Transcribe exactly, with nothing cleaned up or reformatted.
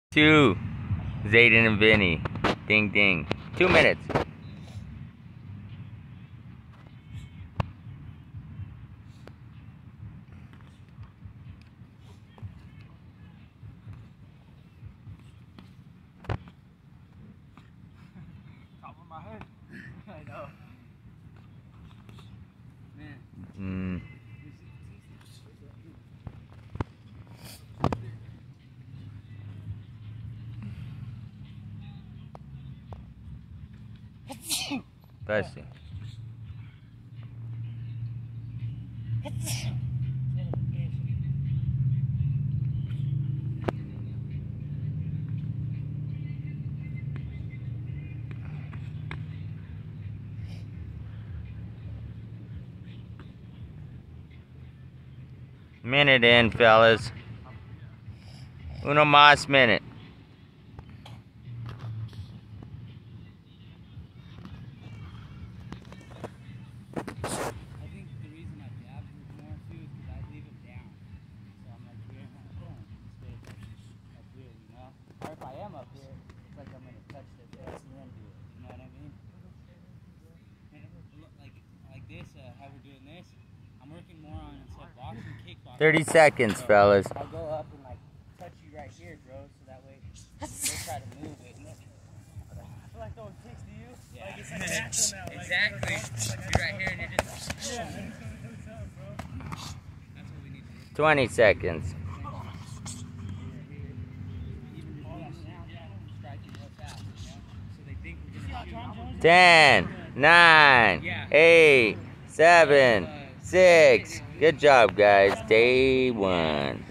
Two, Zayden and Vinny. Ding ding. Two minutes. Top of my head. I know. Mm. Man. Bless you. Minute in, fellas. Uno mas minute. I think the reason I dab more too is because I leave it down. So I'm like here and I'm boom. It stays up here, you know? Or if I am up here, it's like I'm gonna touch the face and then do it. You know what I mean? And like like this, uh, how we're doing this, I'm working more on instead of boxing, kickboxing. Thirty seconds, fellas. I'll go up and like touch you right here, bro, so that way you'll try to move it. I feel like throwing kicks to you. Yeah. Like it's like natural now. Like, exactly. You're right here and you're just. Yeah. That's what we need to do. Twenty seconds. Ten, nine, eight, seven, six. Good job, guys. Day one.